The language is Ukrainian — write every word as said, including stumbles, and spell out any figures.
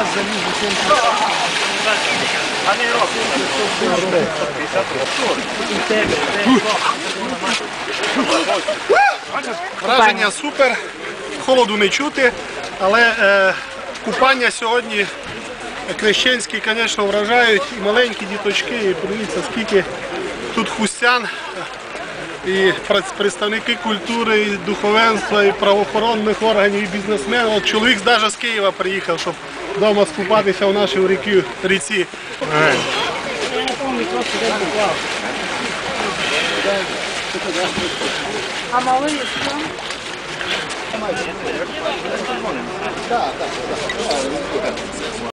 Враження супер, холоду не чути, але е, купання сьогодні крещенські, звісно, вражають, і маленькі діточки, і подивіться, скільки тут хустян, і представники культури, і духовенства, і правоохоронних органів, і бізнесмени. От чоловік навіть з Києва приїхав, щоб вдома скупатися в нашій ріці. ріці. А малий що? Так, так, так.